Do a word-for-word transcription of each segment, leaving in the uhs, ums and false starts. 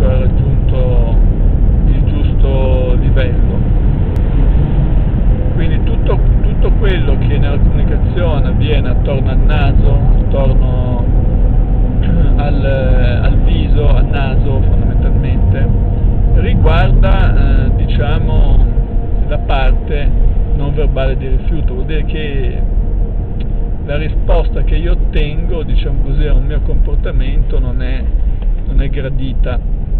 ancora raggiunto il giusto livello. Quindi tutto, tutto quello che nella comunicazione avviene attorno al naso, attorno al, al viso, al naso fondamentalmente, riguarda eh, diciamo la parte non verbale di rifiuto. Vuol dire che la risposta che io ottengo, diciamo così, a un mio comportamento non è, non è gradita,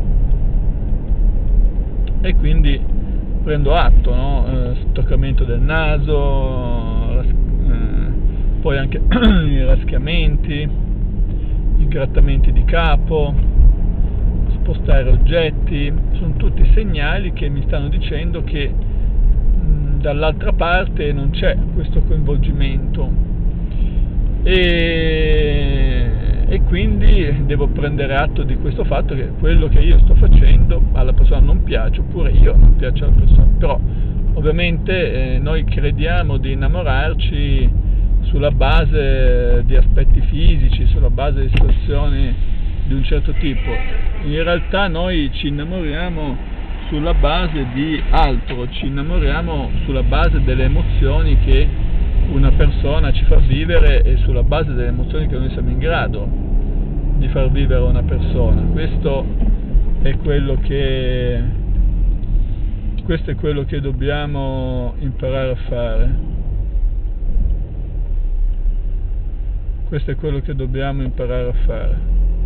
e quindi prendo atto, no? Eh, stoccamento del naso, ras- eh, poi anche i raschiamenti, i grattamenti di capo, spostare oggetti, sono tutti segnali che mi stanno dicendo che mh, dall'altra parte non c'è questo coinvolgimento. E, e quindi devo prendere atto di questo fatto, che quello che io sto facendo alla persona non piace, oppure io non piaccio alla persona. Però ovviamente eh, noi crediamo di innamorarci sulla base di aspetti fisici, sulla base di situazioni di un certo tipo. In realtà noi ci innamoriamo sulla base di altro, ci innamoriamo sulla base delle emozioni che una persona ci fa vivere e sulla base delle emozioni che noi siamo in grado di far vivere a una persona. Questo è quello che questo è quello che dobbiamo imparare a fare. Questo è quello che dobbiamo imparare a fare.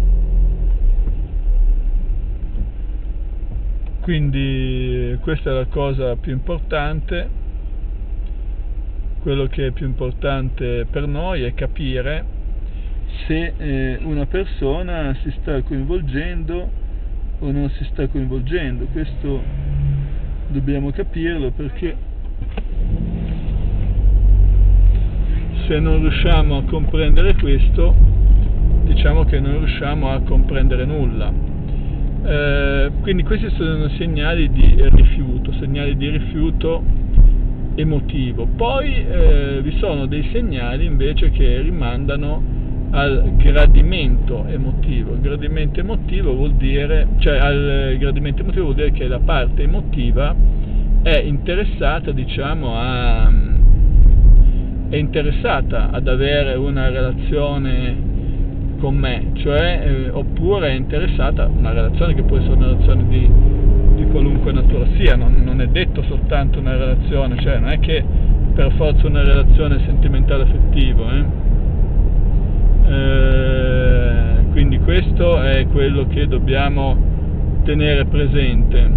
Quindi questa è la cosa più importante. Quello che è più importante per noi è capire se eh, una persona si sta coinvolgendo o non si sta coinvolgendo. Questo dobbiamo capirlo, perché se non riusciamo a comprendere questo, diciamo che non riusciamo a comprendere nulla. Eh, quindi questi sono segnali di rifiuto, segnali di rifiuto emotivo. Poi eh, vi sono dei segnali invece che rimandano al gradimento emotivo. Il gradimento emotivo vuol dire, cioè al gradimento emotivo vuol dire che la parte emotiva è interessata, diciamo, a è interessata ad avere una relazione con me, cioè eh, oppure è interessata a una relazione che può essere una relazione di di qualunque natura sia, non, non è detto soltanto una relazione, cioè non è che per forza una relazione sentimentale affettiva, eh? Eh, quindi questo è quello che dobbiamo tenere presente.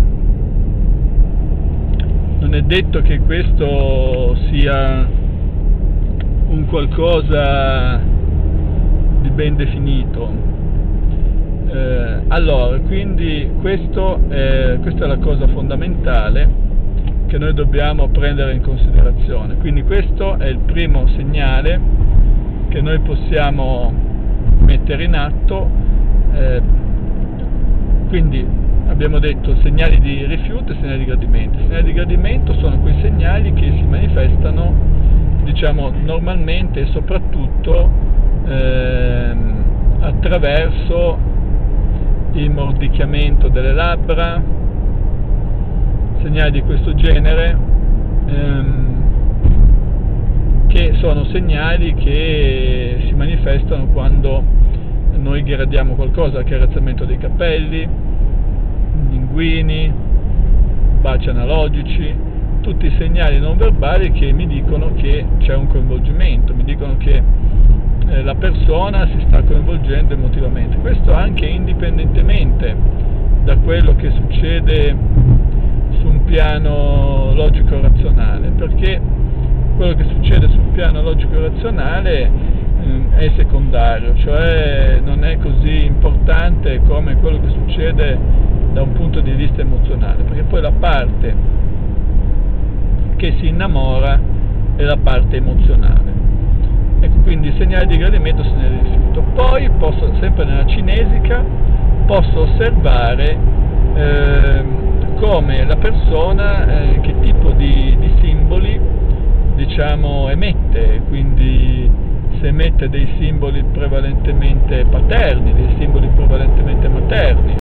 Non è detto che questo sia un qualcosa di ben definito. Eh, allora, quindi questo è, questa è la cosa fondamentale che noi dobbiamo prendere in considerazione. Quindi questo è il primo segnale che noi possiamo mettere in atto. Eh, quindi abbiamo detto segnali di rifiuto e segnali di gradimento. I segnali di gradimento sono quei segnali che si manifestano, diciamo, normalmente e soprattutto eh, attraverso il mordicchiamento delle labbra, segnali di questo genere, ehm, che sono segnali che si manifestano quando noi gradiamo qualcosa, accarezzamento dei capelli, linguini, baci analogici, tutti i segnali non verbali che mi dicono che c'è un coinvolgimento, mi dicono che la persona si sta coinvolgendo emotivamente. Questo anche indipendentemente da quello che succede su un piano logico-razionale, perché quello che succede sul piano logico-razionale eh, è secondario, cioè non è così importante come quello che succede da un punto di vista emozionale, perché poi la parte che si innamora è la parte emozionale. Ecco, quindi segnali di gradimento, segnali di rifiuto. Poi posso, sempre nella cinesica, posso osservare eh, come la persona, eh, che tipo di, di simboli, diciamo, emette. Quindi se emette dei simboli prevalentemente paterni, dei simboli prevalentemente materni,